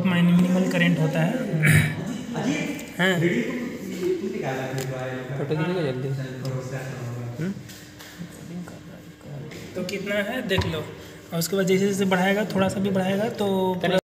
Minimal current होता है। हाँ फोटो खींचेगा जल्दी। तो कितना है देख लो, और उसके बाद जैसे जैसे बढ़ाएगा, थोड़ा सा भी बढ़ाएगा तो